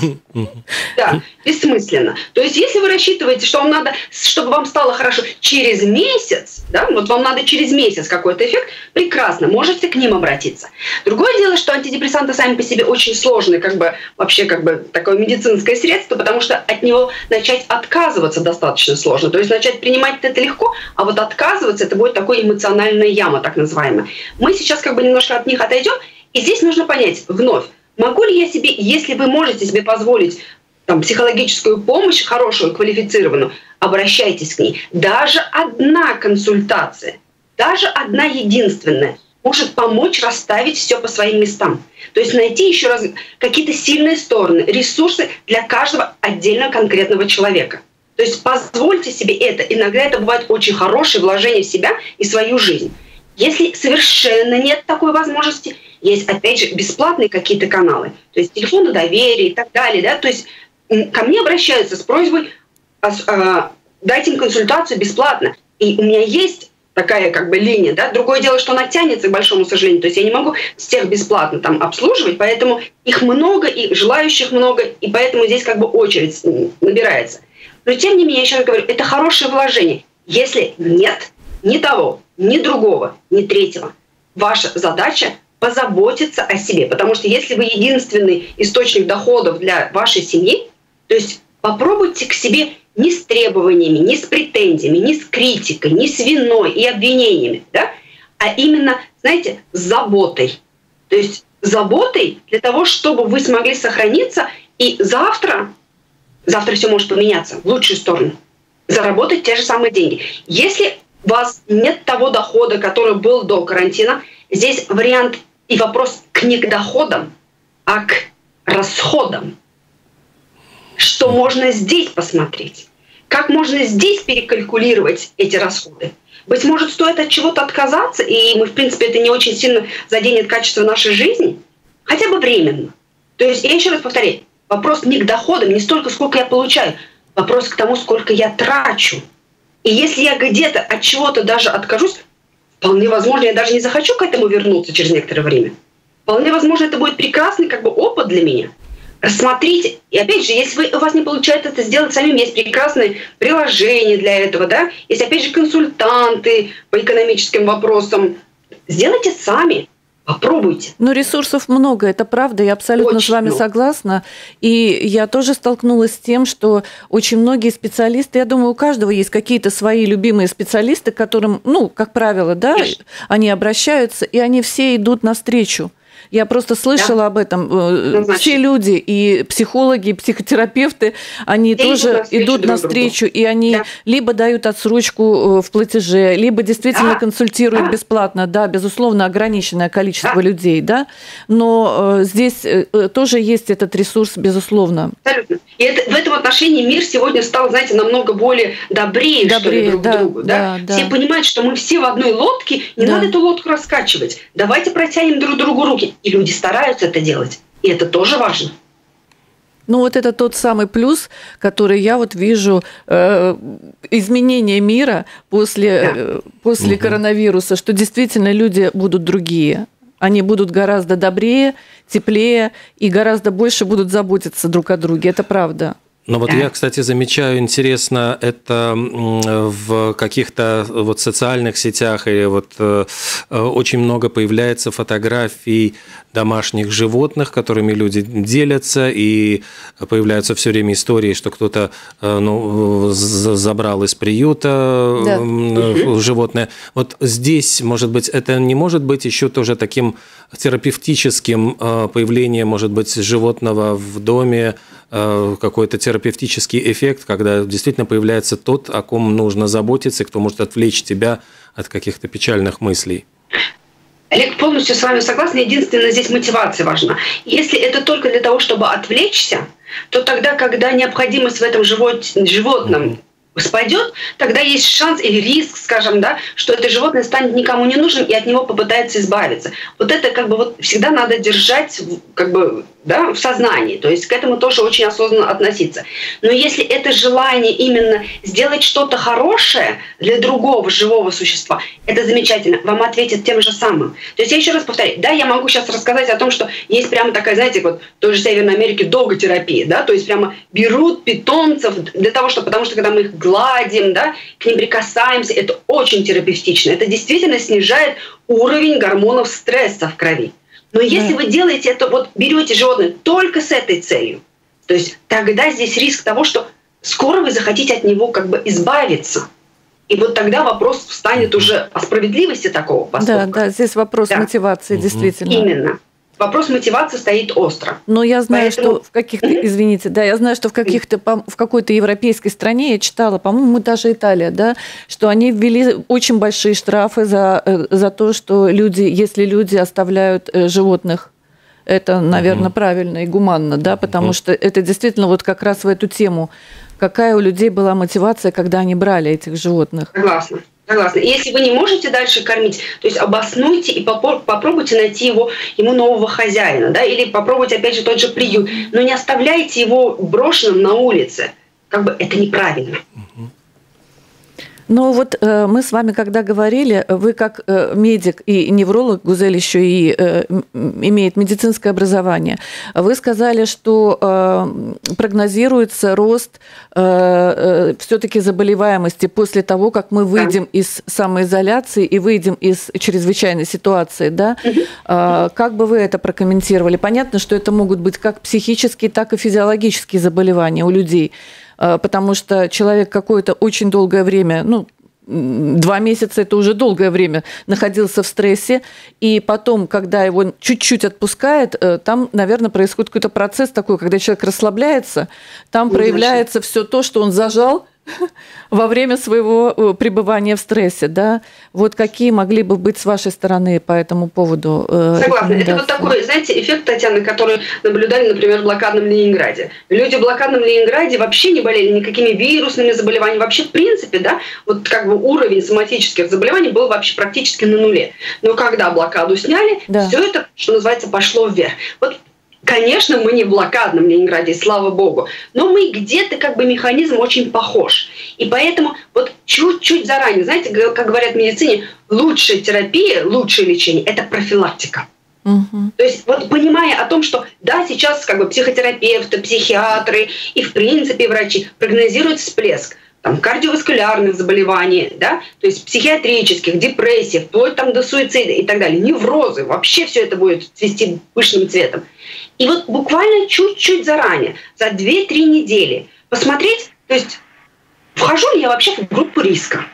Speaker 4: Да, бессмысленно. То есть, если вы рассчитываете, что вам надо, чтобы вам стало хорошо через месяц, да, вот вам надо через месяц какой-то эффект, прекрасно, можете к ним обратиться. Другое дело, что антидепрессанты сами по себе очень сложные, как бы вообще как бы такое медицинское средство, потому что от него начать отказываться достаточно сложно. То есть начать принимать это легко, а вот отказываться это будет такой эмоциональная яма, так называемая. Мы сейчас как бы немножко от них отойдем, и здесь нужно понять вновь, могу ли я себе, если вы можете себе позволить там, психологическую помощь, хорошую, квалифицированную, обращайтесь к ней. Даже одна консультация, даже одна единственная может помочь расставить все по своим местам. То есть найти еще раз какие-то сильные стороны, ресурсы для каждого отдельного конкретного человека. То есть позвольте себе это. Иногда это бывает очень хорошее вложение в себя и свою жизнь. Если совершенно нет такой возможности, есть, опять же, бесплатные какие-то каналы, то есть телефоны доверия и так далее. Да? То есть ко мне обращаются с просьбой дать им консультацию бесплатно. И у меня есть такая как бы линия. Да? Другое дело, что она тянется, к большому сожалению. То есть я не могу всех бесплатно там обслуживать, поэтому их много, и желающих много, и поэтому здесь как бы очередь набирается. Но тем не менее, я еще раз говорю, это хорошее вложение. Если нет ни того, ни другого, ни третьего, ваша задача позаботиться о себе. Потому что если вы единственный источник доходов для вашей семьи, то есть попробуйте к себе не с требованиями, не с претензиями, не с критикой, не с виной и обвинениями, да? А именно, знаете, с заботой. То есть заботой для того, чтобы вы смогли сохраниться и завтра, завтра все может поменяться в лучшую сторону, заработать те же самые деньги. Если у вас нет того дохода, который был до карантина, здесь вариант и вопрос не к доходам, а к расходам. Что можно здесь посмотреть? Как можно здесь перекалькулировать эти расходы? Быть может, стоит от чего-то отказаться, и мы, в принципе, это не очень сильно заденет качество нашей жизни, хотя бы временно. То есть, я еще раз повторяю, вопрос не к доходам, не столько, сколько я получаю, вопрос к тому, сколько я трачу. И если я где-то от чего-то даже откажусь, вполне возможно, я даже не захочу к этому вернуться через некоторое время. Вполне возможно, это будет прекрасный как бы опыт для меня. Рассмотрите. И опять же, если вы, у вас не получается это сделать самим, есть прекрасные приложения для этого, да? Есть опять же консультанты по экономическим вопросам. Сделайте сами. Попробуйте.
Speaker 3: Но ресурсов много, это правда, я абсолютно очень с вами много. Согласна. И я тоже столкнулась с тем, что очень многие специалисты, я думаю, у каждого есть какие-то свои любимые специалисты, к которым, ну, как правило, да, Конечно. Они обращаются, и они все идут навстречу. Я просто слышала да. об этом. Значит. Все люди, и психологи, и психотерапевты, они все тоже идут навстречу, и они да. либо дают отсрочку в платеже, либо действительно да. консультируют да. бесплатно, да, безусловно, ограниченное количество да. людей, да, но здесь тоже есть этот ресурс, безусловно.
Speaker 4: Абсолютно. И это, в этом отношении мир сегодня стал, знаете, намного более добрее, добрее что ли, друг да, к другу. Да? Да, все да. понимают, что мы все в одной лодке, не да. надо эту лодку раскачивать. Давайте протянем друг другу руки. И люди стараются это делать. И это тоже важно.
Speaker 3: Ну вот это тот самый плюс, который я вот вижу, э, изменение мира после, да. э, после угу. коронавируса, что действительно люди будут другие. Они будут гораздо добрее, теплее и гораздо больше будут заботиться друг о друге. Это правда.
Speaker 2: Ну вот я, кстати, замечаю, интересно, это в каких-то вот социальных сетях или вот очень много появляется фотографий домашних животных, которыми люди делятся, и появляются все время истории, что кто-то ну, забрал из приюта да. животное. Вот здесь, может быть, это не может быть еще тоже таким терапевтическим появлением, может быть, животного в доме, какой-то терапевтический эффект, когда действительно появляется тот, о ком нужно заботиться, кто может отвлечь тебя от каких-то печальных мыслей.
Speaker 4: Олег, полностью с вами согласна. Единственное, здесь мотивация важна. Если это только для того, чтобы отвлечься, то тогда, когда необходимость в этом живот, животном спадет, тогда есть шанс или риск, скажем, да, что это животное станет никому не нужным и от него попытается избавиться. Вот это как бы вот всегда надо держать как бы, да, в сознании, то есть к этому тоже очень осознанно относиться. Но если это желание именно сделать что-то хорошее для другого живого существа, это замечательно, вам ответят тем же самым. То есть я еще раз повторяю, да, я могу сейчас рассказать о том, что есть прямо такая, знаете, вот в той же Северной Америке доготерапия, да, то есть прямо берут питомцев для того, что, потому что когда мы их гладим, да, к ним прикасаемся, это очень терапевтично, это действительно снижает уровень гормонов стресса в крови. Но если вы делаете это, вот берете животное только с этой целью, то есть тогда здесь риск того, что скоро вы захотите от него как бы избавиться. И вот тогда вопрос встанет уже о справедливости такого поступка. Да,
Speaker 3: да, здесь вопрос да. мотивации, действительно.
Speaker 4: Именно. Вопрос мотивации стоит остро.
Speaker 3: Но я знаю, Поэтому... что в каких-то, извините, да, я знаю, что в каких-то в какой-то европейской стране я читала, по-моему, даже Италия, да, что они ввели очень большие штрафы за за то, что люди, если люди оставляют животных, это, наверное, mm-hmm. правильно и гуманно, да, потому mm-hmm. что это действительно вот как раз в эту тему, какая у людей была мотивация, когда они брали этих животных.
Speaker 4: Согласна. Согласна. И если вы не можете дальше кормить, то есть обоснуйте и попробуйте найти его, ему нового хозяина, да, или попробуйте, опять же, тот же приют, но не оставляйте его брошенным на улице. Как бы это неправильно.
Speaker 3: Ну вот э, мы с вами когда говорили, вы как э, медик и невролог, Гузель еще и э, имеет медицинское образование, вы сказали, что э, прогнозируется рост э, э, все-таки заболеваемости после того, как мы выйдем из самоизоляции и выйдем из чрезвычайной ситуации, да? Э, как бы вы это прокомментировали? Понятно, что это могут быть как психические, так и физиологические заболевания у людей. Потому что человек какое-то очень долгое время, ну, два месяца – это уже долгое время, находился в стрессе, и потом, когда его чуть-чуть отпускает, там, наверное, происходит какой-то процесс такой, когда человек расслабляется, там ну, проявляется все то, что он зажал во время своего пребывания в стрессе, да? Вот какие могли бы быть с вашей стороны по этому поводу? Э,
Speaker 4: Согласна. Это вот такой, знаете, эффект, Татьяна, который наблюдали, например, в блокадном Ленинграде. Люди в блокадном Ленинграде вообще не болели никакими вирусными заболеваниями. Вообще, в принципе, да, вот как бы уровень соматических заболеваний был вообще практически на нуле. Но когда блокаду сняли, да. все это, что называется, пошло вверх. Вот конечно, мы не в блокадном Ленинграде, слава богу, но мы где-то как бы механизм очень похож. И поэтому вот чуть-чуть заранее, знаете, как говорят в медицине, лучшая терапия, лучшее лечение – это профилактика. Угу. То есть вот понимая о том, что да, сейчас как бы психотерапевты, психиатры и в принципе врачи прогнозируют всплеск там, кардиоваскулярных заболеваний, да, то есть психиатрических, депрессий, вплоть там до суицида и так далее, неврозы, вообще все это будет цвести пышным цветом. И вот буквально чуть-чуть заранее, за две-три недели посмотреть, то есть вхожу ли я вообще в группу риска.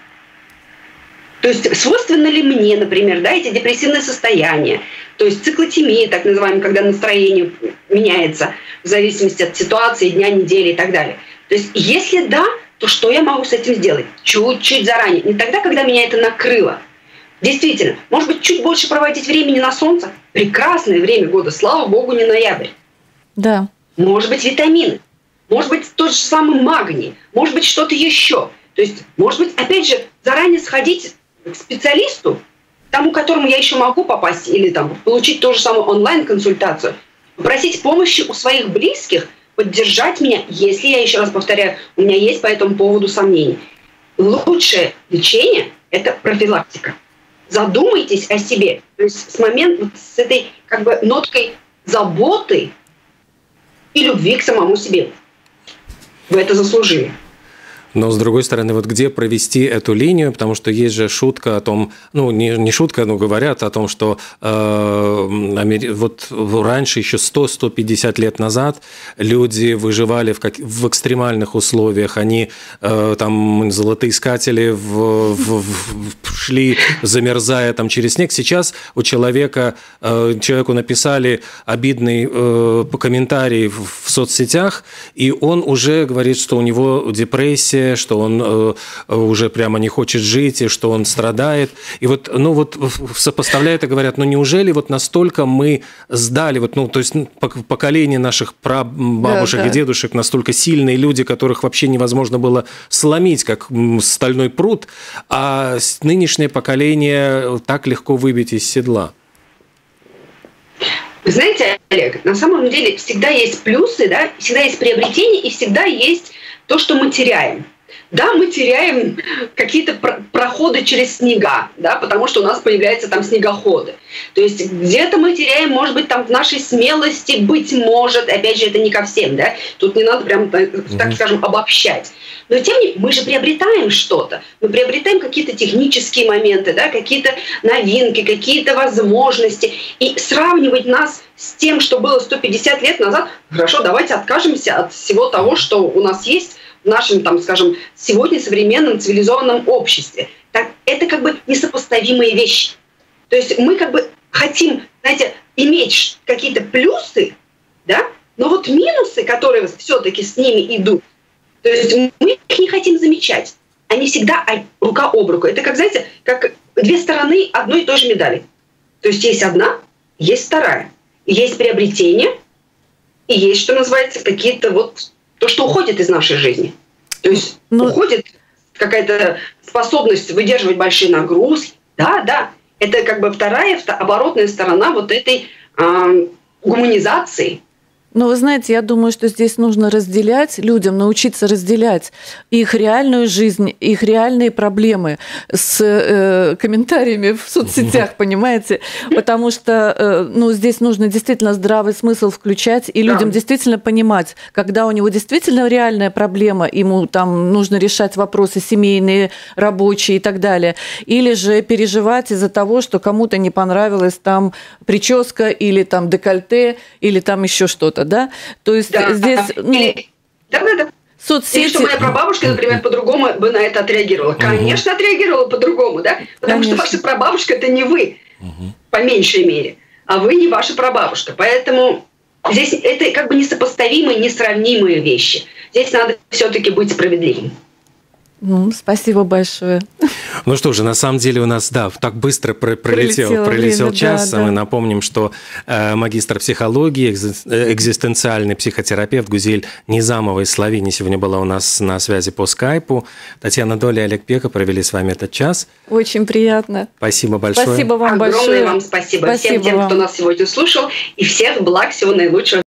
Speaker 4: То есть свойственно ли мне, например, да, эти депрессивные состояния, то есть циклотемия, так называемая, когда настроение меняется в зависимости от ситуации, дня, недели и так далее. То есть если да, то что я могу с этим сделать? Чуть-чуть заранее. Не тогда, когда меня это накрыло. Действительно, может быть, чуть больше проводить времени на солнце. Прекрасное время года, слава богу, не ноябрь.
Speaker 3: Да.
Speaker 4: Может быть, витамины. Может быть, тот же самый магний. Может быть, что-то еще. То есть, может быть, опять же, заранее сходить к специалисту, тому, к которому я еще могу попасть, или там получить ту же самую онлайн-консультацию, попросить помощи у своих близких, поддержать меня, если, я еще раз повторяю, у меня есть по этому поводу сомнений. Лучшее лечение – это профилактика. Задумайтесь о себе. То есть с момента, вот с этой как бы ноткой заботы и любви к самому себе. Вы это заслужили.
Speaker 2: Но, с другой стороны, вот где провести эту линию, потому что есть же шутка о том, ну, не, не шутка, но говорят о том, что э, вот раньше, еще сто - сто пятьдесят лет назад, люди выживали в, как, в экстремальных условиях, они э, там золотоискатели в, в, в, шли, замерзая там через снег. Сейчас у человека, э, человеку написали обидный э, комментарий в в соцсетях, и он уже говорит, что у него депрессия, что он э, уже прямо не хочет жить, и что он страдает. И вот, ну вот сопоставляют и говорят, ну неужели вот настолько мы сдали, вот, ну то есть поколение наших прабабушек да, да. и дедушек настолько сильные люди, которых вообще невозможно было сломить, как стальной пруд, а нынешнее поколение так легко выбить из седла.
Speaker 4: Вы знаете, Олег, на самом деле всегда есть плюсы, да, всегда есть приобретения и всегда есть то, что мы теряем. Да, мы теряем какие-то проходы через снега, да, потому что у нас появляются там снегоходы. То есть где-то мы теряем, может быть, там в нашей смелости, быть может, опять же, это не ко всем, да, тут не надо прям, так mm-hmm. скажем, обобщать. Но тем не менее, мы же приобретаем что-то, мы приобретаем какие-то технические моменты, да, какие-то новинки, какие-то возможности. И сравнивать нас с тем, что было сто пятьдесят лет назад, хорошо, давайте откажемся от всего того, что у нас есть в нашем, там, скажем, сегодня современном цивилизованном обществе. Так, это как бы несопоставимые вещи. То есть мы как бы хотим, знаете, иметь какие-то плюсы, да, но вот минусы, которые все-таки с ними идут, то есть мы их не хотим замечать. Они всегда рука об руку. Это как, знаете, как две стороны одной и той же медали. То есть есть одна, есть вторая. Есть приобретение, и есть, что называется, какие-то вот то, что уходит из нашей жизни. То есть ну, уходит какая-то способность выдерживать большие нагрузки. Да, да. Это как бы вторая, оборотная сторона вот этой э, гуманизации.
Speaker 3: Но вы знаете, я думаю, что здесь нужно разделять, людям научиться разделять их реальную жизнь, их реальные проблемы с э, комментариями в соцсетях, понимаете? Потому что э, ну, здесь нужно действительно здравый смысл включать и людям да. действительно понимать, когда у него действительно реальная проблема, ему там нужно решать вопросы семейные, рабочие и так далее, или же переживать из-за того, что кому-то не понравилась там прическа или там декольте, или там еще что-то. Да? То есть да, здесь... Ну,
Speaker 4: или, да, да, да. Соцсети... Или что моя прабабушка, например, по-другому бы на это отреагировала. Конечно, отреагировала по-другому, да? Потому Конечно. Что ваша прабабушка – это не вы, угу. по меньшей мере, а вы не ваша прабабушка. Поэтому здесь это как бы несопоставимые, несравнимые вещи. Здесь надо все-таки быть справедливым.
Speaker 3: Ну, спасибо большое.
Speaker 2: Ну что же, на самом деле у нас, да, так быстро пролетел, пролетел, пролетел время, час. Да, Мы да. напомним, что э, магистр психологии, экзистенциальный психотерапевт Гузель Низамова из Словении сегодня была у нас на связи по скайпу. Татьяна Доля и Олег Пека провели с вами этот час.
Speaker 3: Очень приятно.
Speaker 2: Спасибо большое.
Speaker 3: Спасибо вам
Speaker 4: Огромное
Speaker 3: большое.
Speaker 4: вам спасибо.
Speaker 3: спасибо
Speaker 4: всем тем,
Speaker 3: вам.
Speaker 4: кто нас сегодня слушал. И всех благ, всего наилучшего.